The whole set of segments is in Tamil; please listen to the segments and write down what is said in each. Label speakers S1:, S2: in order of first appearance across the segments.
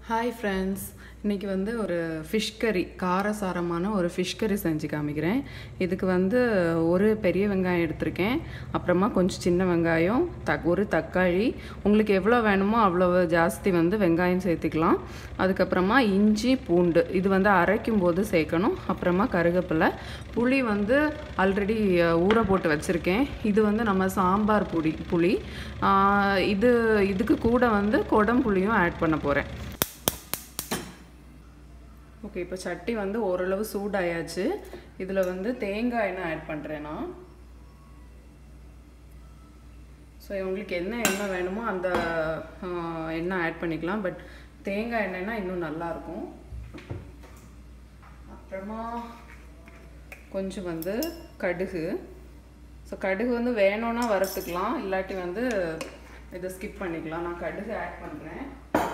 S1: ஹாய் ஃப்ரெண்ட்ஸ், இன்றைக்கி வந்து ஒரு ஃபிஷ் கறி, காரசாரமான ஒரு ஃபிஷ் கறி செஞ்சு காமிக்கிறேன். இதுக்கு வந்து ஒரு பெரிய வெங்காயம் எடுத்திருக்கேன், அப்புறமா கொஞ்சம் சின்ன வெங்காயம், ஒரு தக்காளி, உங்களுக்கு எவ்வளோ வேணுமோ அவ்வளோ ஜாஸ்தி வந்து வெங்காயம் சேர்த்துக்கலாம். அதுக்கப்புறமா இஞ்சி பூண்டு இது வந்து அரைக்கும் போது சேர்க்கணும். அப்புறமா கருவேப்பிலை, புளி வந்து ஆல்ரெடி ஊற போட்டு வச்சுருக்கேன். இது வந்து நம்ம சாம்பார் புளி இதுக்கு கூட வந்து கொடம்புளியும் ஆட் பண்ண போகிறேன். ஓகே, இப்போ சட்டி வந்து ஓரளவு சூடாயாச்சு. இதில் வந்து தேங்காய் எண்ணெய் ஆட் பண்ணுறேன் நான். ஸோ உங்களுக்கு என்ன எண்ணெய் வேணுமோ அந்த எண்ணெய் ஆட் பண்ணிக்கலாம். பட் தேங்காய் எண்ணெய்னா இன்னும் நல்லாயிருக்கும். அப்புறமா கொஞ்சம் வந்து கடுகு. ஸோ கடுகு வந்து வேணும்னா வறுத்துக்கலாம், இல்லாட்டி வந்து இதை ஸ்கிப் பண்ணிக்கலாம். நான் கடுகு ஆட் பண்ணுறேன்.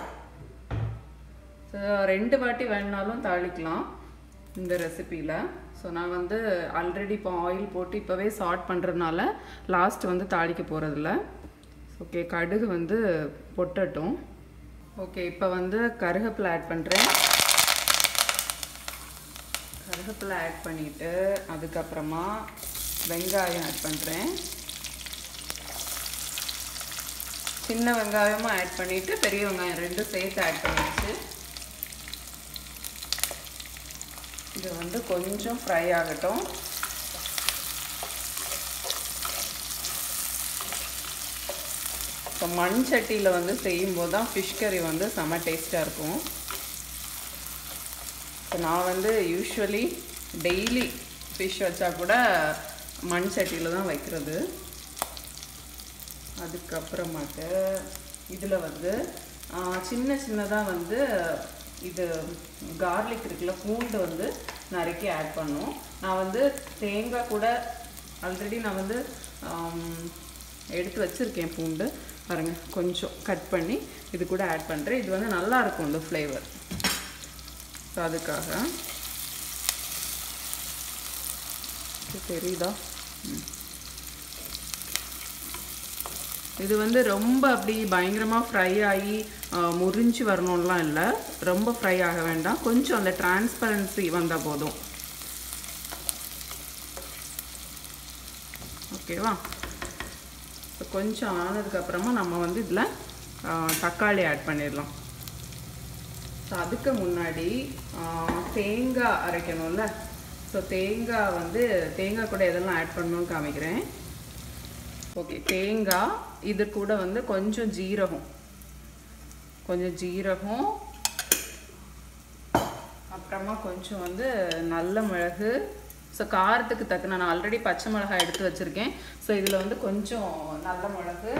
S1: ஸோ 2 வாட்டி வேணுனாலும் தாளிக்கலாம் இந்த ரெசிப்பியில். ஸோ நான் வந்து ஆல்ரெடி இப்போ ஆயில் போட்டு இப்போவே சாட் பண்ணுறதுனால லாஸ்ட் வந்து தாளிக்க போகிறதில்ல. ஓகே, கடுகு வந்து பொட்டட்டும். ஓகே, இப்போ வந்து கருவேப்பிலை ஆட் பண்ணுறேன். கருவேப்பிலை ஆட் பண்ணிவிட்டு அதுக்கப்புறமா வெங்காயம் ஆட் பண்ணுறேன். சின்ன வெங்காயமும் ஆட் பண்ணிவிட்டு பெரிய வெங்காயம் 2 சேர்த்து ஆட் பண்ணிடுச்சு. இது வந்து கொஞ்சம் ஃப்ரை ஆகட்டும். இப்போ மண் சட்டியில் வந்து செய்யும்போது தான் ஃபிஷ் கறி வந்து செம்ம டேஸ்ட்டாக இருக்கும். இப்போ நான் வந்து யூஸ்வலி டெய்லி ஃபிஷ் வச்சா கூட மண் சட்டியில் தான் வைக்கிறது. அதுக்கப்புறமாட்டு இதில் வந்து சின்னதாக வந்து இது கார்லிக் இருக்குல்ல, பூண்டு வந்து நறுக்கி ஆட் பண்ணும். நான் வந்து தேங்காய் கூட ஆல்ரெடி நான் வந்து எடுத்து வச்சுருக்கேன். பூண்டு பாருங்கள், கொஞ்சம் கட் பண்ணி இது கூட ஆட் பண்ணுறேன். இது வந்து நல்லாயிருக்கும் இந்த ஃப்ளேவர். ஸோ அதுக்காக தெரியுதா, இது வந்து ரொம்ப அப்படி பயங்கரமாக ஃப்ரை ஆகி முறிஞ்சு வரணும்லாம் இல்லை, ரொம்ப ஃப்ரை ஆக வேண்டாம். கொஞ்சம் அந்த டிரான்ஸ்பரன்சி வந்தால் போதும். ஓகேவா? கொஞ்சம் ஆனதுக்கப்புறமா நம்ம வந்து இதில் தக்காளி ஆட் பண்ணிடலாம். ஸோ அதுக்கு முன்னாடி தேங்காய் அரைக்கணும்ல. ஸோ தேங்காய் கூட எதெல்லாம் ஆட் பண்ணணும்னு காமிக்கிறேன். ஓகே, தேங்காய், இது கூட வந்து கொஞ்சம் ஜீரகம், அப்புறமா கொஞ்சம் வந்து நல்ல மிளகு. ஸோ காரத்துக்கு தக்க நான் ஆல்ரெடி பச்சை மிளகாய் எடுத்து வச்சுருக்கேன். ஸோ இதில் வந்து கொஞ்சம் நல்ல மிளகு,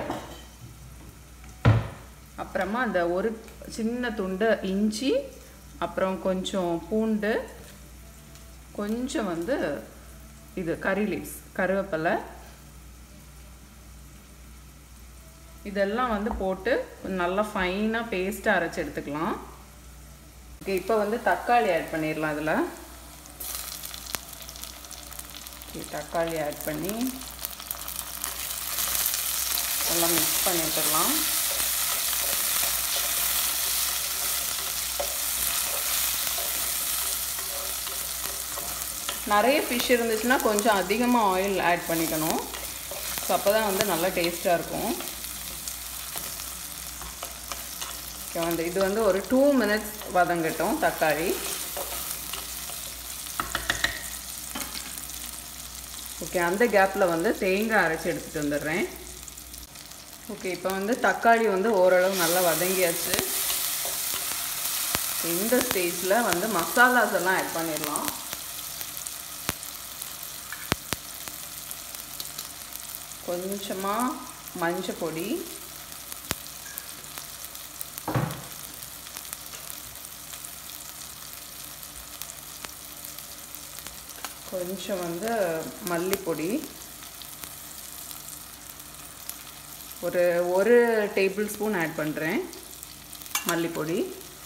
S1: அப்புறமா அந்த ஒரு சின்ன துண்டு இஞ்சி, அப்புறம் கொஞ்சம் பூண்டு, கொஞ்சம் வந்து இது கறி லீவ்ஸ், கருவேப்பிலை, இதெல்லாம் வந்து போட்டு நல்லா ஃபைனாக பேஸ்ட்டாக அரைச்சி எடுத்துக்கலாம். ஓகே, இப்போ வந்து தக்காளி ஆட் பண்ணிடலாம். அதில் தக்காளி ஆட் பண்ணி நல்லா மிக்ஸ் பண்ணி விட்டுடலாம். நிறைய ஃபிஷ் இருந்துச்சுன்னா கொஞ்சம் அதிகமாக ஆயில் ஆட் பண்ணிக்கணும். ஸோ அப்போ தான் வந்து நல்லா டேஸ்ட்டாக இருக்கும். ஓகே, வந்து இது வந்து ஒரு 2 மினிட்ஸ் வதங்கட்டும் தக்காளி. ஓகே, அந்த கேப்பில் வந்து தேங்காய் அரைச்சி எடுத்துகிட்டு வந்துடுறேன். ஓகே, இப்போ வந்து தக்காளி வந்து ஓரளவு நல்லா வதங்கியாச்சு. இந்த ஸ்டேஜில் வந்து மசாலாஸ் எல்லாம் ஆட் பண்ணிடலாம். கொஞ்சமாக மஞ்சள் பொடி, கொஞ்சம் வந்து மல்லிப்பொடி, ஒரு டேபிள் ஸ்பூன் ஆட் பண்ணுறேன் மல்லிப்பொடி.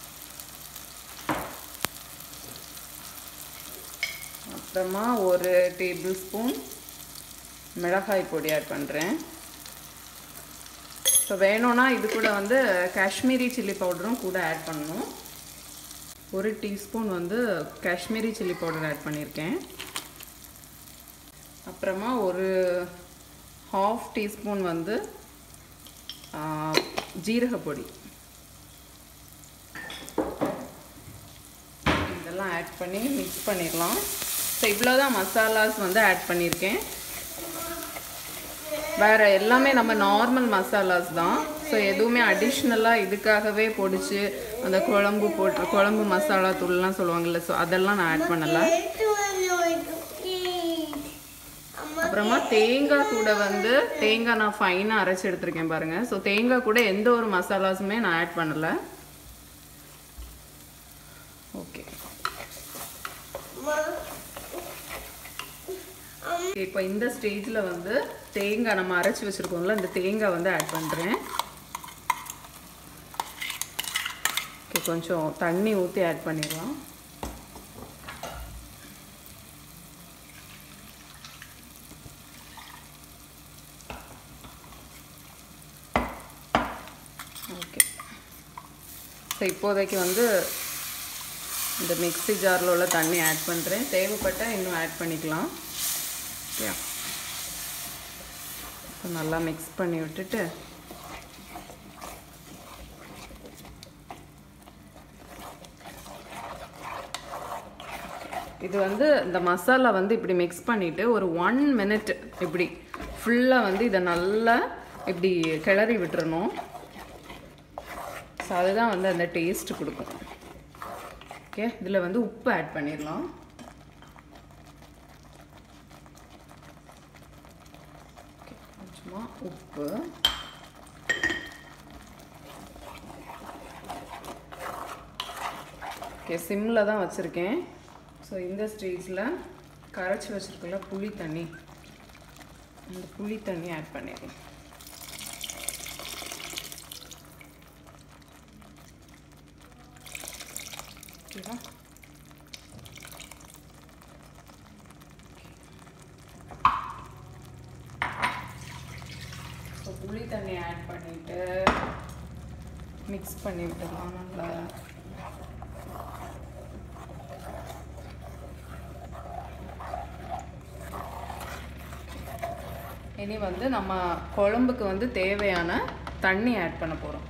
S1: அப்புறமா ஒரு டேபிள் ஸ்பூன் மிளகாய் பொடி ஆட் பண்ணுறேன். ஸோ வேணும்னா இது கூட வந்து காஷ்மீரி சில்லி பவுடரும் கூட ஆட் பண்ணணும். 1 டீஸ்பூன் வந்து காஷ்மீரி சில்லி பவுடர் ஆட் பண்ணியிருக்கேன். அப்புறமா ஒரு 1/2 டீஸ்பூன் வந்து ஜீரக பொடி இதெல்லாம் ஆட் பண்ணி மிக்ஸ் பண்ணிடலாம். ஸோ இவ்வளோதான் மசாலாஸ் வந்து ஆட் பண்ணியிருக்கேன். வேறு எல்லாமே நம்ம நார்மல் மசாலாஸ் தான். ஸோ எதுவுமே அடிஷ்னலாக இதுக்காகவே பொடிச்சு அந்த குழம்பு மசாலா தூள்லாம் சொல்லுவாங்கள்ல, ஸோ அதெல்லாம் நான் ஆட் பண்ணலை. அப்புறமா தேங்காய் கூட வந்து தேங்காய் நான் ஃபைனாக அரைச்சி எடுத்துருக்கேன் பாருங்கள். ஸோ தேங்காய் கூட எந்த ஒரு மசாலாஸுமே நான் ஆட் பண்ணலை. ஓகே, இப்போ இந்த ஸ்டேஜில் வந்து தேங்காய் நம்ம அரைச்சி வச்சுருக்கோம்ல, இந்த தேங்காய் வந்து ஆட் பண்ணுறேன். ஓகே, கொஞ்சம் தண்ணி ஊற்றி ஆட் பண்ணிடலாம். ஓகே, ஸோ இப்போதைக்கு வந்து இந்த மிக்ஸி ஜாரில் உள்ள தண்ணி ஆட் பண்ணுறேன். தேவைப்பட்டால் இன்னும் ஆட் பண்ணிக்கலாம். ஓகே, நல்லா மிக்ஸ் பண்ணி விட்டுட்டு இது வந்து இந்த மசாலா வந்து இப்படி மிக்ஸ் பண்ணிவிட்டு ஒரு 1 மினிட் இப்படி ஃபுல்லாக வந்து இதை நல்லா இப்படி கிளறி விட்டுறணும். ஸோ அதுதான் வந்து அந்த டேஸ்ட்டு கொடுக்கும். ஓகே, இதில் வந்து உப்பு ஆட் பண்ணிடலாம். கொஞ்சமாக உப்பு, ஓகே, சிம்மில் தான் வச்சுருக்கேன். ஸோ இந்த ஸ்டேஜில் கரைச்சி வச்சுருக்கல புளி தண்ணி, அந்த புளி தண்ணி ஆட் பண்ணிடலாம். ஓகேவா? ஸோ புளி தண்ணி ஆட் பண்ணிவிட்டு மிக்ஸ் பண்ணி விட்டுடலாம் நல்லா. இனி வந்து நம்ம குழம்புக்கு வந்து தேவையான தண்ணி ஆட் பண்ண போகிறோம்.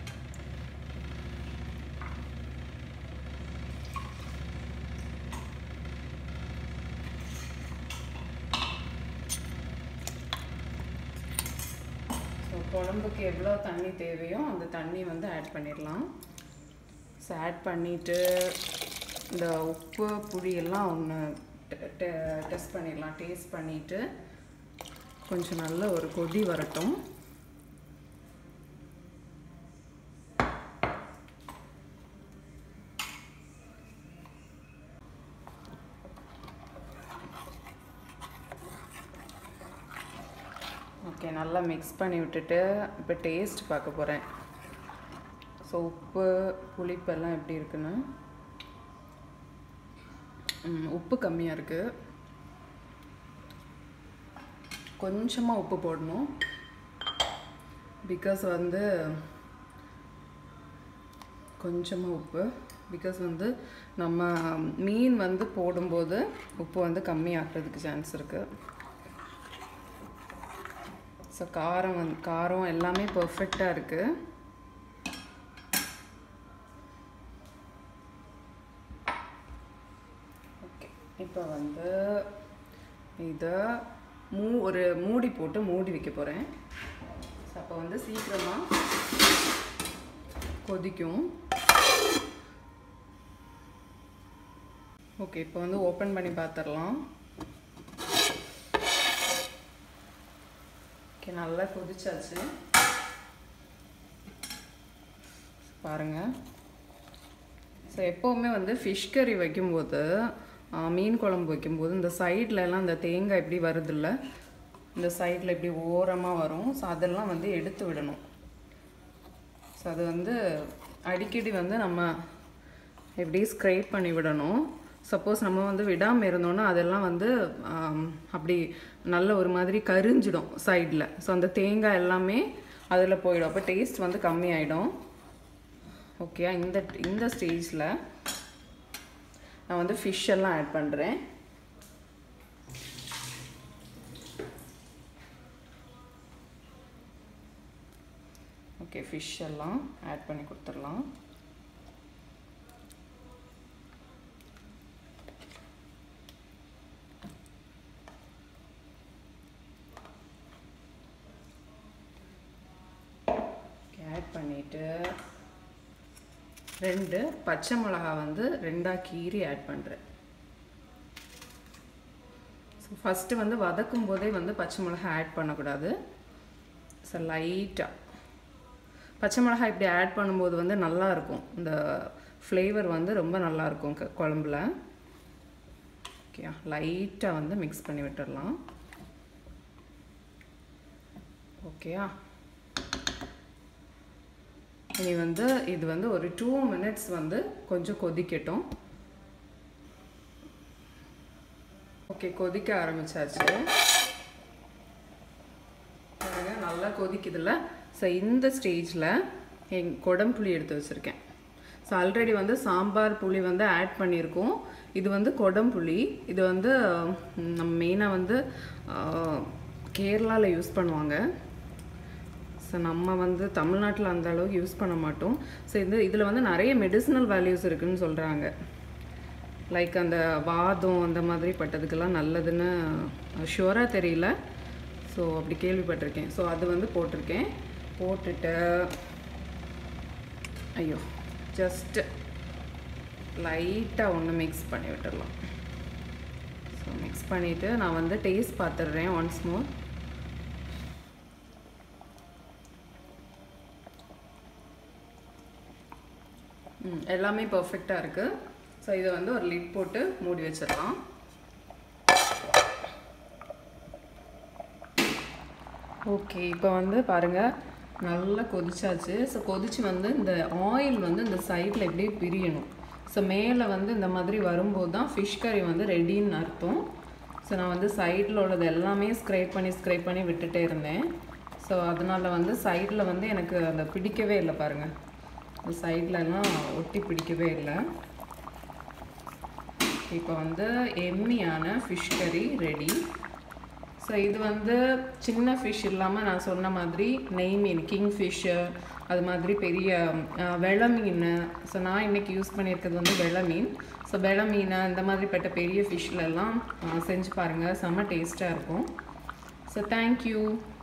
S1: ஸோ குழம்புக்கு எவ்வளோ தண்ணி தேவையோ அந்த தண்ணி வந்து ஆட் பண்ணிடலாம். ஸோ ஆட் பண்ணிவிட்டு இந்த உப்பு புளி எல்லாம் ஒன்று டெஸ்ட் பண்ணிடலாம். டேஸ்ட் பண்ணிவிட்டு கொஞ்சம் நல்ல ஒரு கொதி வரட்டும். ஓகே, நல்லா மிக்ஸ் பண்ணி விட்டுட்டு இப்போ டேஸ்ட் பார்க்க போகிறேன். ஸோ உப்பு புளிப்பெல்லாம் எப்படி இருக்குன்னு. உப்பு கம்மியாக இருக்குது, கொஞ்சமாக உப்பு போடணும். பிகாஸ் வந்து கொஞ்சமாக உப்பு, பிகாஸ் வந்து நம்ம மீன் வந்து போடும்போது உப்பு வந்து கம்மியாகிறதுக்கு சான்ஸ் இருக்குது. ஸோ காரம் எல்லாமே பர்ஃபெக்டாக இருக்குது. ஓகே, இப்போ வந்து இதை ஒரு மூடி போட்டு மூடி வைக்க போகிறேன். ஸோ அப்போ வந்து சீக்கிரமாக கொதிக்கும். ஓகே, இப்போ வந்து ஓப்பன் பண்ணி பார்த்துடலாம். ஓகே, நல்லா கொதிச்சாச்சு பாருங்கள். ஸோ எப்போவுமே வந்து ஃபிஷ் கறி வைக்கும்போது, மீன் குழம்பு வைக்கும்போது இந்த சைட்லலாம் இந்த தேங்காய் இப்படி வருதில்ல, இந்த சைடில் இப்படி ஓரமாக வரும். ஸோ அதெல்லாம் வந்து எடுத்து விடணும். ஸோ அது வந்து அடிக்கடி வந்து நம்ம எப்படி ஸ்க்ரைப் பண்ணி விடணும். சப்போஸ் நம்ம வந்து விடாமல் இருந்தோன்னா அதெல்லாம் வந்து அப்படி நல்ல ஒரு மாதிரி கரிஞ்சிடும் சைடில். ஸோ அந்த தேங்காய் எல்லாமே அதில் போயிடும். அப்போ டேஸ்ட் வந்து கம்மியாயிடும். ஓகே, இந்த ஸ்டேஜில் நான் வந்து ஃபிஷ் எல்லாம் ஆட் பண்ணுறேன். ஓகே, ஃபிஷ் எல்லாம் ஆட் பண்ணி கொடுத்துடலாம். ஆட் பண்ணிவிட்டு 2 பச்சை மிளகா வந்து 2ஆக கீறி ஆட் பண்ணுறேன். ஸோ ஃபஸ்ட்டு வந்து வதக்கும் போதே வந்து பச்சை மிளகா ஆட் பண்ணக்கூடாது. ஸோ லைட்டாக பச்சை மிளகாய் இப்படி ஆட் பண்ணும்போது வந்து நல்லாயிருக்கும், இந்த ஃப்ளேவர் வந்து ரொம்ப நல்லாயிருக்கும் குழம்புல. ஓகே, லைட்டாக வந்து மிக்ஸ் பண்ணி விட்டுடலாம். ஓகேயா, இனி வந்து இது வந்து ஒரு 2 minutes வந்து கொஞ்சம் கொதிக்கட்டும். ஓகே, கொதிக்க ஆரம்பிச்சாச்சு. நல்லா கொதிக்குதுல்ல. ஸோ இந்த ஸ்டேஜில் குடம்புளி எடுத்து வச்சுருக்கேன். ஸோ ஆல்ரெடி வந்து சாம்பார் புளி வந்து ஆட் பண்ணியிருக்கோம். இது வந்து குடம்புளி. இது வந்து நம்ம மெயினாக வந்து கேரளாவில் யூஸ் பண்ணுவாங்க. ஸோ நம்ம வந்து தமிழ்நாட்டில் அந்த அளவுக்கு யூஸ் பண்ண மாட்டோம். ஸோ இதில் வந்து நிறைய மெடிசினல் வேல்யூஸ் இருக்குதுன்னு சொல்கிறாங்க. லைக் அந்த வாதம் அந்த மாதிரி பட்டதுக்கெல்லாம் நல்லதுன்னு ஷுவராக தெரியல. ஸோ அப்படி கேள்விப்பட்டிருக்கேன். ஸோ அது வந்து போட்டிருக்கேன். போட்டுட்டு ஐயோ ஜஸ்ட்டு லைட்டாக ஒன்று மிக்ஸ் பண்ணி விட்டுடலாம். ஸோ மிக்ஸ் பண்ணிவிட்டு நான் வந்து டேஸ்ட் பார்த்துடுறேன் ஒன்ஸ் மோர். எல்லாமே பர்ஃபெக்டாக இருக்குது. ஸோ இதை வந்து ஒரு லிட் போட்டு மூடி வச்சிடலாம். ஓகே, இப்போ வந்து பாருங்கள் நல்லா கொதிச்சாச்சு. ஸோ கொதிச்சு வந்து இந்த ஆயில் வந்து இந்த சைடில் எப்படியே பிரியணும். ஸோ மேலே வந்து இந்த மாதிரி வரும்போது தான் ஃபிஷ் கறி வந்து ரெடின்னு அர்த்தம். ஸோ நான் வந்து சைடில் உள்ளது எல்லாமே ஸ்க்ரைப் பண்ணி விட்டுட்டே இருந்தேன். ஸோ அதனால் வந்து சைடில் வந்து எனக்கு அந்த பிடிக்கவே இல்லை பாருங்கள். இந்த சைட்லலாம் ஒட்டி பிடிக்கவே இல்லை. இப்போ வந்து எம்மியான ஃபிஷ் கறி ரெடி. ஸோ இது வந்து சின்ன ஃபிஷ் இல்லாமல் நான் சொன்ன மாதிரி நெய் மீன், கிங் ஃபிஷ்ஷு, அது மாதிரி பெரிய வெள மீன். ஸோ நான் இன்றைக்கி யூஸ் பண்ணியிருக்கிறது வந்து வெள மீன். ஸோ வெள மீன் இந்த மாதிரிப்பட்ட பெரிய ஃபிஷ்லெல்லாம் செஞ்சு பாருங்கள், செம்ம டேஸ்ட்டாக இருக்கும். So thank you.